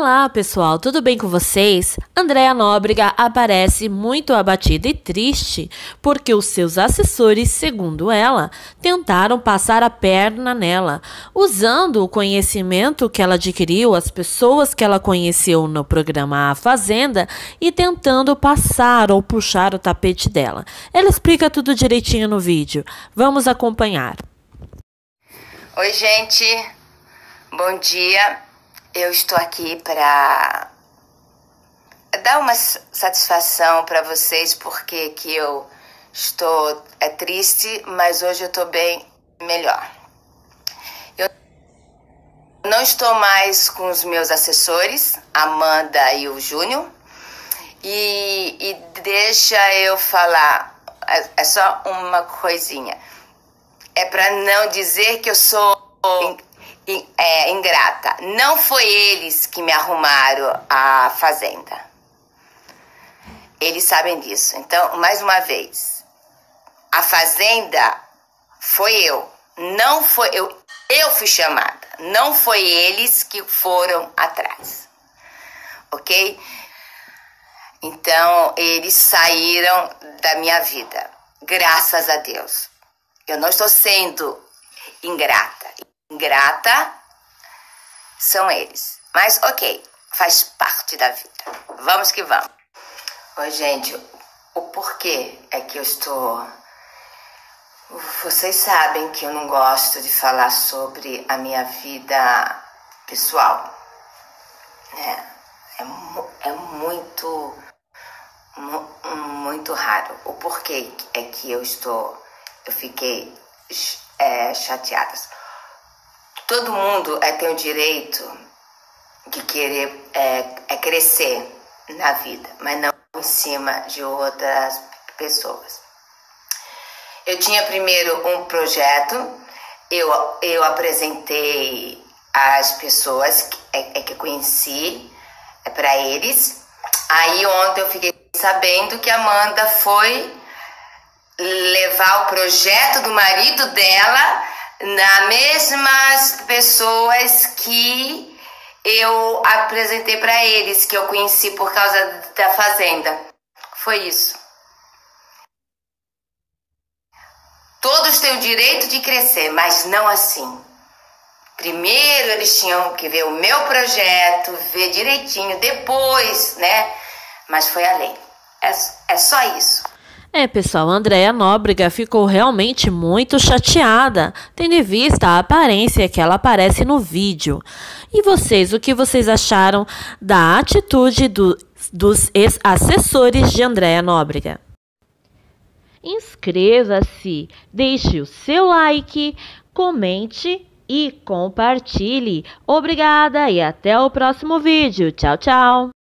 Olá pessoal, tudo bem com vocês? Andréa Nóbrega aparece muito abatida e triste porque os seus assessores, segundo ela, tentaram passar a perna nela, usando o conhecimento que ela adquiriu, as pessoas que ela conheceu no programa A Fazenda e tentando passar ou puxar o tapete dela. Ela explica tudo direitinho no vídeo. Vamos acompanhar. Oi gente, bom dia. Eu estou aqui para dar uma satisfação para vocês, porque que eu estou triste, mas hoje eu estou bem melhor. Eu não estou mais com os meus assessores, Amanda e o Júnior, e deixa eu falar, é só uma coisinha. É para não dizer que eu sou ingrata. Não foi eles que me arrumaram a fazenda. Eles sabem disso. Então, mais uma vez, a fazenda foi eu. Não foi eu fui chamada. Não foi eles que foram atrás. Ok? Então, eles saíram da minha vida. Graças a Deus. Eu não estou sendo ingrata. Ingrata são eles. Mas ok, faz parte da vida. Vamos que vamos. Oi, gente, o porquê é que eu estou... Vocês sabem que eu não gosto de falar sobre a minha vida pessoal. É muito raro. O porquê é que eu fiquei chateada. Todo mundo tem o direito de querer crescer na vida, mas não em cima de outras pessoas. Eu tinha primeiro um projeto, eu apresentei as pessoas que conheci para eles. Aí ontem eu fiquei sabendo que a Amanda foi levar o projeto do marido dela nas mesmas pessoas que eu apresentei para eles, que eu conheci por causa da fazenda. Foi isso. Todos têm o direito de crescer, mas não assim. Primeiro eles tinham que ver o meu projeto, ver direitinho, depois, né? Mas foi além. É só isso. Pessoal, Andréa Nóbrega ficou realmente muito chateada, tendo em vista a aparência que ela aparece no vídeo. E vocês, o que vocês acharam da atitude dos ex-assessores de Andréa Nóbrega? Inscreva-se, deixe o seu like, comente e compartilhe. Obrigada e até o próximo vídeo. Tchau, tchau!